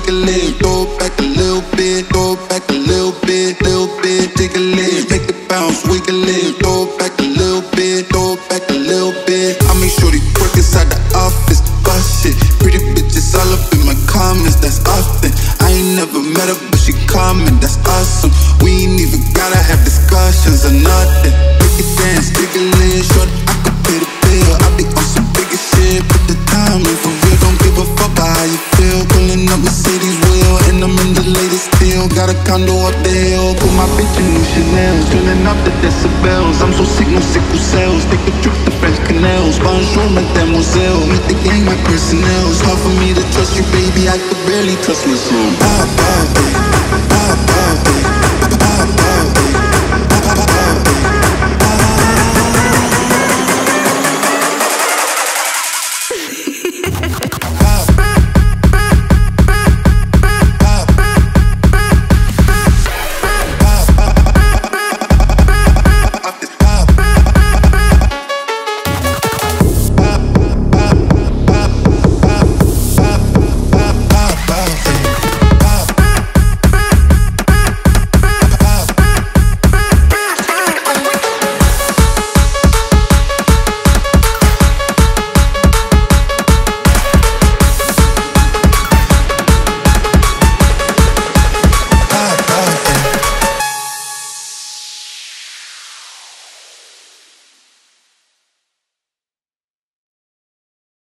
take a leg, throw it back a little bit, throw it back a little bit, take a leg, make it bounce, wiggle it, throw it back a little bit, throw it back a little bit. I make sure they twerk inside the office, bust shit. Pretty bitches all up in my comments, that's often. I ain't never met her, but she coming, that's awesome. We ain't even gotta have discussions or nothing. Make it dance, wiggle it, short, I could pay the bill. I be on some bigger shit, put the time in for real. Don't give a fuck about how you feel. Pulling up Mercedes wheel, and I'm in the latest deal. Got a condo up the hill, put my bitch in new Chanel's, turning up the decibels. I'm so sick, no sickle cells. Take a trip to French canals. Bonjour, mademoiselle. Meet the gang, my personnel. It's hard for me to trust you, baby. I could barely trust myself. Bye, bye, baby.